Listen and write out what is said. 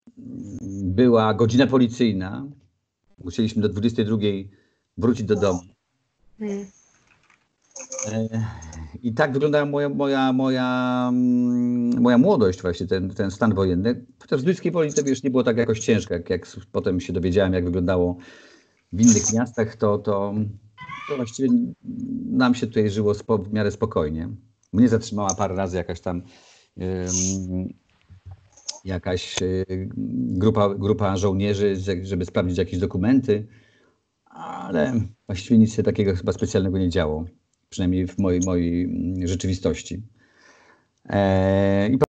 była godzina policyjna. Musieliśmy do 22 wrócić do domu. I tak wyglądała moja młodość właśnie, ten stan wojenny. Chociaż z ludzkiej woli to już nie było tak jakoś ciężko, jak potem się dowiedziałem, jak wyglądało w innych miastach, to właściwie nam się tutaj żyło w miarę spokojnie. Mnie zatrzymała parę razy jakaś grupa żołnierzy, żeby sprawdzić jakieś dokumenty, ale właściwie nic się takiego chyba specjalnego nie działo, przynajmniej w mojej rzeczywistości.